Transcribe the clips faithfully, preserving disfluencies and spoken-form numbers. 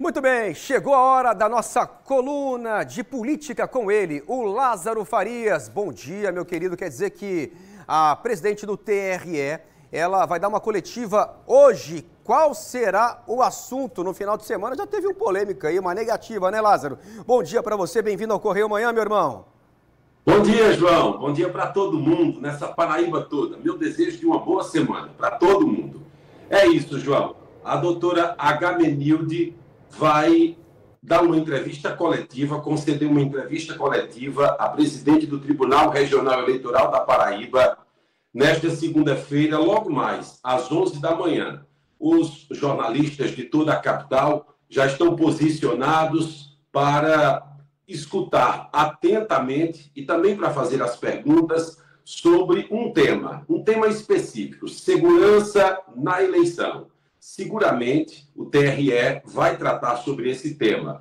Muito bem, chegou a hora da nossa coluna de política com ele, o Lázaro Farias. Bom dia, meu querido. Quer dizer que a presidente do T R E, ela vai dar uma coletiva hoje. Qual será o assunto no final de semana? Já teve uma polêmica aí, uma negativa, né, Lázaro? Bom dia para você, bem-vindo ao Correio Manhã, meu irmão. Bom dia, João. Bom dia para todo mundo, nessa Paraíba toda. Meu desejo de uma boa semana para todo mundo. É isso, João. A doutora Agamenilde vai dar uma entrevista coletiva, conceder uma entrevista coletiva à presidente do Tribunal Regional Eleitoral da Paraíba, nesta segunda-feira, logo mais, às onze da manhã. Os jornalistas de toda a capital já estão posicionados para escutar atentamente e também para fazer as perguntas sobre um tema, um tema específico, segurança na eleição. Seguramente o T R E vai tratar sobre esse tema.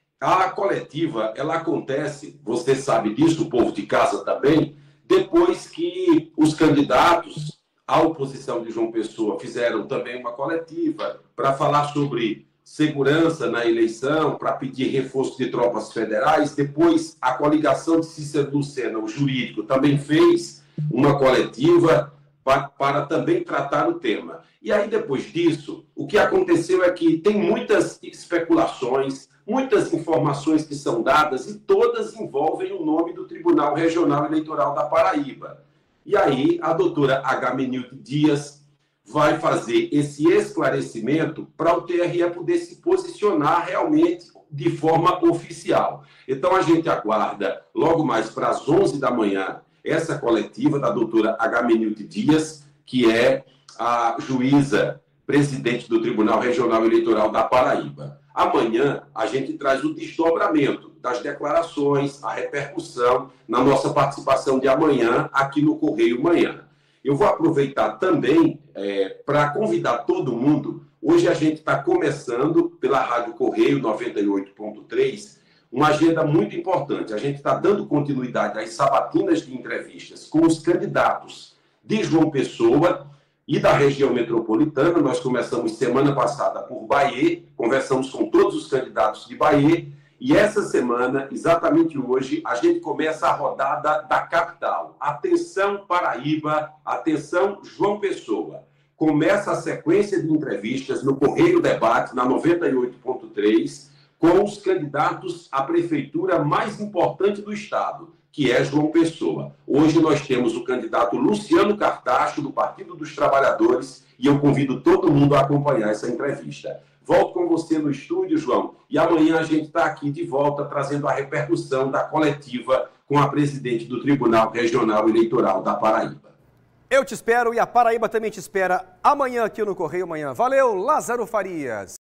A coletiva, ela acontece, você sabe disso, o povo de casa também, depois que os candidatos à oposição de João Pessoa fizeram também uma coletiva para falar sobre segurança na eleição, para pedir reforço de tropas federais. Depois, a coligação de Cícero Lucena, o jurídico, também fez uma coletiva para, para também tratar o tema. E aí, depois disso, o que aconteceu é que tem muitas especulações, muitas informações que são dadas e todas envolvem o nome do Tribunal Regional Eleitoral da Paraíba. E aí, a doutora Agamenilde Dias vai fazer esse esclarecimento para o T R E poder se posicionar realmente de forma oficial. Então, a gente aguarda, logo mais para as onze da manhã, essa coletiva da doutora Agamenilde Dias, que é a juíza presidente do Tribunal Regional Eleitoral da Paraíba. Amanhã, a gente traz o desdobramento das declarações, a repercussão na nossa participação de amanhã aqui no Correio Manhã. Eu vou aproveitar também é, para convidar todo mundo. Hoje a gente está começando pela Rádio Correio noventa e oito ponto três, uma agenda muito importante. A gente está dando continuidade às sabatinas de entrevistas com os candidatos de João Pessoa e da região metropolitana. Nós começamos semana passada por Bahia, conversamos com todos os candidatos de Bahia, e essa semana, exatamente hoje, a gente começa a rodada da capital. Atenção Paraíba, atenção João Pessoa. Começa a sequência de entrevistas no Correio Debate, na noventa e oito ponto três, com os candidatos à prefeitura mais importante do estado, que é João Pessoa. Hoje nós temos o candidato Luciano Cartacho, do Partido dos Trabalhadores, e eu convido todo mundo a acompanhar essa entrevista. Volto com você no estúdio, João, e amanhã a gente está aqui de volta trazendo a repercussão da coletiva com a presidente do Tribunal Regional Eleitoral da Paraíba. Eu te espero e a Paraíba também te espera amanhã aqui no Correio Manhã. Valeu, Lázaro Farias!